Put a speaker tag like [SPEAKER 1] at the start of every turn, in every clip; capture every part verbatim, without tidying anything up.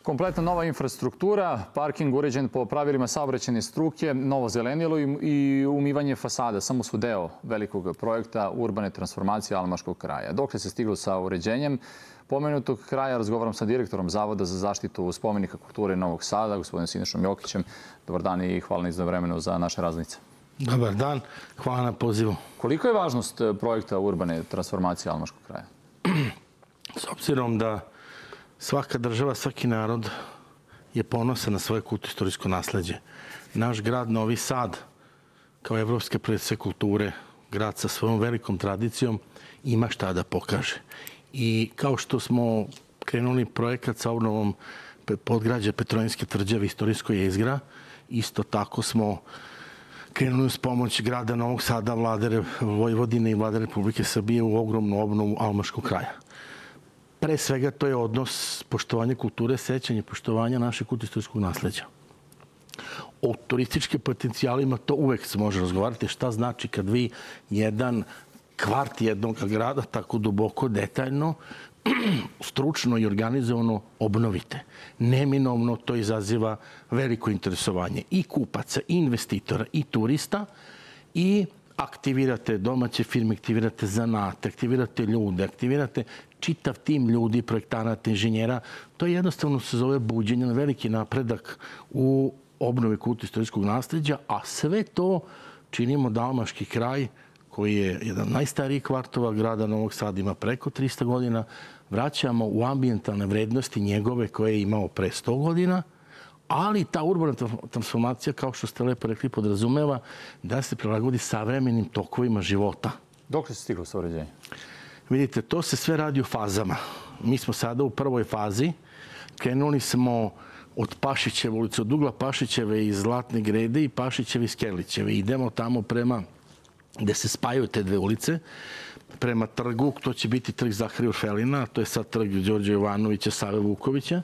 [SPEAKER 1] Kompletna nova infrastruktura, parking uređen po pravilima saobraćajne struke, novo zelenilo i umivanje fasada samo su deo velikog projekta urbane transformacije Almaškog kraja. Dokle se stiglo sa uređenjem pomenutog kraja, razgovaram sa direktorom Zavoda za zaštitu spomenika kulture Novog Sada, gospodinom Sinišom Jokićem. Dobar dan i hvala na izdvojenom za naše raznice.
[SPEAKER 2] Dobar dan, hvala na pozivu.
[SPEAKER 1] Koliko je važnost projekta urbane transformacije Almaškog kraja?
[SPEAKER 2] S obzirom da svaka država, svaki narod je ponosan na svoje kulturno-istorijsko nasleđe. Naš grad Novi Sad, kao evropske predstavnice kulture, grad sa svojom velikom tradicijom, ima šta da pokaže. I kao što smo krenuli projekat sa obnovom podgrađa Petrojinske tvrđave, istorijskoj jezgra, isto tako smo krenuli uz pomoć grada Novog Sada, vlade Vojvodine i vlade Republike Srbije u ogromnu obnovu Almaškog kraja. Pre svega to je odnos poštovanja kulture, sećanja, poštovanja našeg kulturno-istorijskog nasleđa. O turističkim potencijalima to uvek se može razgovarati. Šta znači kad vi jedan kvart jednog grada tako duboko, detaljno, stručno i organizovano obnovite. Neminovno to izaziva veliko interesovanje i kupaca, i investitora, i turista, i aktivirate domaće firme, aktivirate zanate, aktivirate ljude, aktivirate čitav tim ljudi, projektanata, inženjera. To jednostavno se zove buđenje na veliki napredak u obnovi kulturno-istorijskog nasleđa, a sve to činimo da Almaški kraj, koji je jedan najstariji kvartova grada Novog Sada, ima preko trista godina, vraćamo u ambijentalne vrednosti njegove koje je imao pre sto godina, ali ta urbana transformacija, kao što ste lepo rekli, podrazumeva da se prilagodi savremenim tokovima života.
[SPEAKER 1] Dok li se stiglo sa uređenjem?
[SPEAKER 2] Vidite, to se sve radi u fazama. Mi smo sada u prvoj fazi. Krenuli smo od Pašićeve ulice, od ugla Pašićeve iz Zlatne grede i Pašićeve iz Kerlićeve. Idemo tamo prema gde se spajaju te dve ulice, prema trgu, to će biti trg Zaharija Urfelina, to je sad trg Đorđa Jovanovića, Save Vukovića,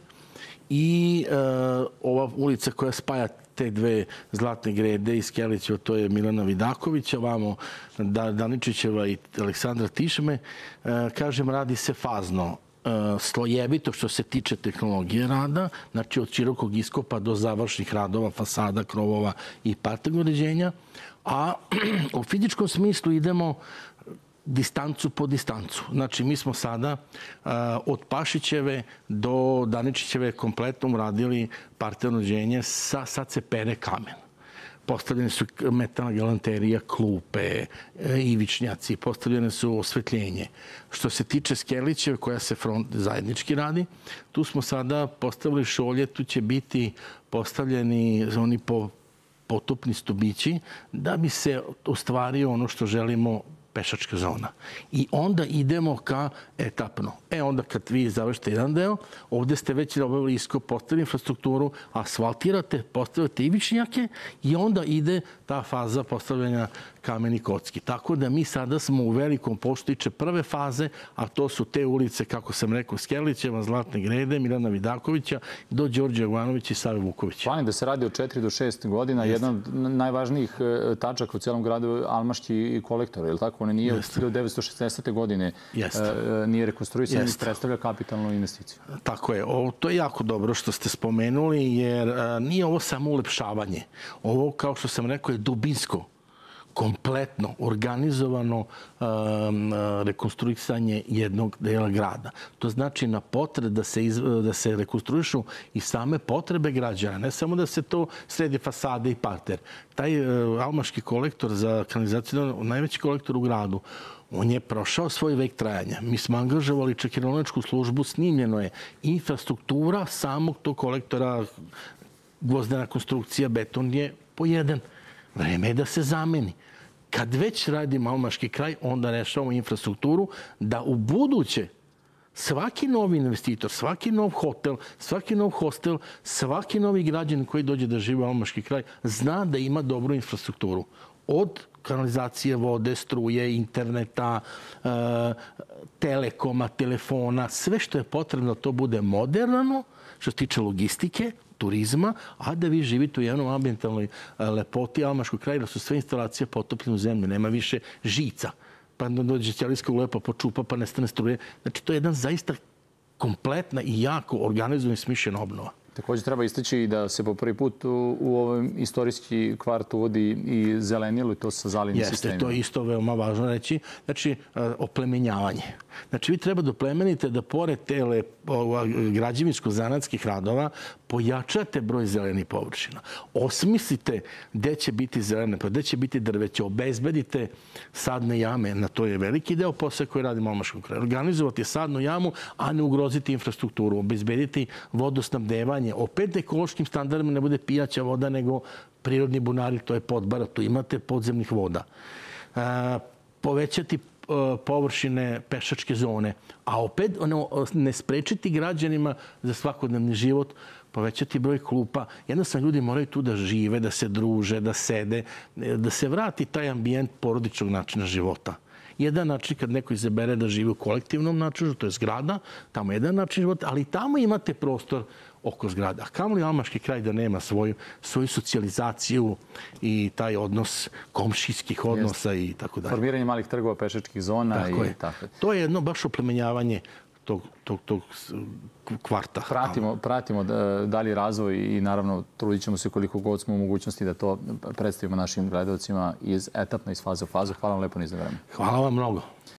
[SPEAKER 2] i e, ova ulica koja spaja te dve Zlatne grede iz Kerlićeva, to je Milana Vidakovića, vamo Daničićeva i Aleksandra Tišme. E, kažem, radi se fazno, e, slojevito što se tiče tehnologije rada, znači od širokog iskopa do završnih radova, fasada, krovova i parternog uređenja, a u fizičkom smislu idemo distancu po distancu. Znači, mi smo sada uh, od Pašićeve do Daničićeve kompletno uradili parterno uređenje, sa, sad se pere kamen. Postavljene su metalna galanterija, klupe, ivičnjaci, postavljene su osvetljenje. Što se tiče Skerlićeve, koja se front zajednički radi, tu smo sada postavili šolje, tu će biti postavljeni oni po potopni stubići, da bi se ostvario ono što želimo, pešačka zona. I onda idemo ka etapno. E onda kad vi završite jedan deo, ovde ste već obavili iskop, postavili infrastrukturu, asfaltirate, postavljate ivičnjake i onda ide ta faza postavljanja kameni kocki. Tako da mi sada smo u velikom poštiče prve faze, a to su te ulice, kako sam rekao, Skerlićeva, Zlatne grede, Milana Vidakovića, do Đorđa Jovanovića i Save Vukovića.
[SPEAKER 1] Planim da se radi od četiri do šest godina. Jedan od najvažnijih tačaka u cijelom gradu je Almaški kolektor, je li tako? On nije od hiljadu devetsto šezdesete. godine nije rekonstruisan i predstavlja kapitalnu investiciju.
[SPEAKER 2] Tako je. To je jako dobro što ste spomenuli, jer nije ovo samo ulepšavanje. Ovo, kao što sam rekao, je dubinsko, kompletno, organizovano rekonstruisanje jednog dela grada. To znači na potrebe da se, da se rekonstruišu i same potrebe građana, ne samo da se to sredi fasade i parter. Taj Almaški kolektor za kanalizaciju, najveći kolektor u gradu, on je prošao svoj vek trajanja. Mi smo angažovali čak i rolničku službu, snimljeno je infrastruktura samog tog kolektora, gvozdena konstrukcija, beton je pojeden. Vreme je da se zameni. Kad već radimo Almaški kraj, onda rešavamo infrastrukturu da u buduće svaki novi investitor, svaki nov hotel, svaki nov hostel, svaki novi građanin koji dođe da živi u Almaški kraj zna da ima dobru infrastrukturu. Od kanalizacije, vode, struje, interneta, telekoma, telefona, sve što je potrebno da to bude moderno, što se tiče logistike, turizma, a da vi živite u jednom ambijentalnoj lepoti Almaškog kraja, da su sve instalacije potopljene u zemlju, nema više žica. Pa dođe ćelijska ulepa, počupa, pa nestane struje. Znači, to je jedan zaista kompletna i jako organizovana i smišljena obnova.
[SPEAKER 1] Također treba istaći da se po prvi put u, u ovom istorijski kvart uvodi i zelenilo i to sa zalivnim sistemima.
[SPEAKER 2] Jeste, to je isto veoma važno reći. Znači, oplemenjavanje. Znači, vi treba da oplemenite da pored tele građevinsko-zanatskih radova pojačate broj zelenih površina. Osmislite gde će biti zelene, gde će biti drveće, obezbedite sadne jame. Na to je veliki deo posle koji radimo u Almaškom kraju. Organizovati sadnu jamu, a ne ugroziti infrastrukturu. Obezbediti vodosnabdevanje. Opet ekološkim standardima ne bude pijaća voda, nego prirodni bunari, to je podbara. Tu imate podzemnih voda. Povećati površine pešačke zone, a opet ne sprečiti građanima za svakodnevni život, povećati broj klupa. Jednostavno ljudi moraju tu da žive, da se druže, da sede, da se vrati taj ambijent porodičnog načina života. Jedan način kad neko izabere da živi u kolektivnom načinu, to je zgrada, tamo je jedan način života, ali tamo imate prostor oko zgrada. A kamo li Almaški kraj da nema svoju, svoju socijalizaciju i taj odnos komšijskih odnosa i tako dalje.
[SPEAKER 1] Formiranje malih trgova, pešačkih zona
[SPEAKER 2] tako
[SPEAKER 1] i
[SPEAKER 2] je.
[SPEAKER 1] tako.
[SPEAKER 2] To je jedno baš oplemenjavanje tog, tog, tog kvarta.
[SPEAKER 1] Pratimo, pratimo dalji razvoj i naravno trudit ćemo se koliko god smo u mogućnosti da to predstavimo našim gledalcima iz etapno iz faze u fazu. Hvala vam lepo na izvremenu.
[SPEAKER 2] Hvala vam mnogo.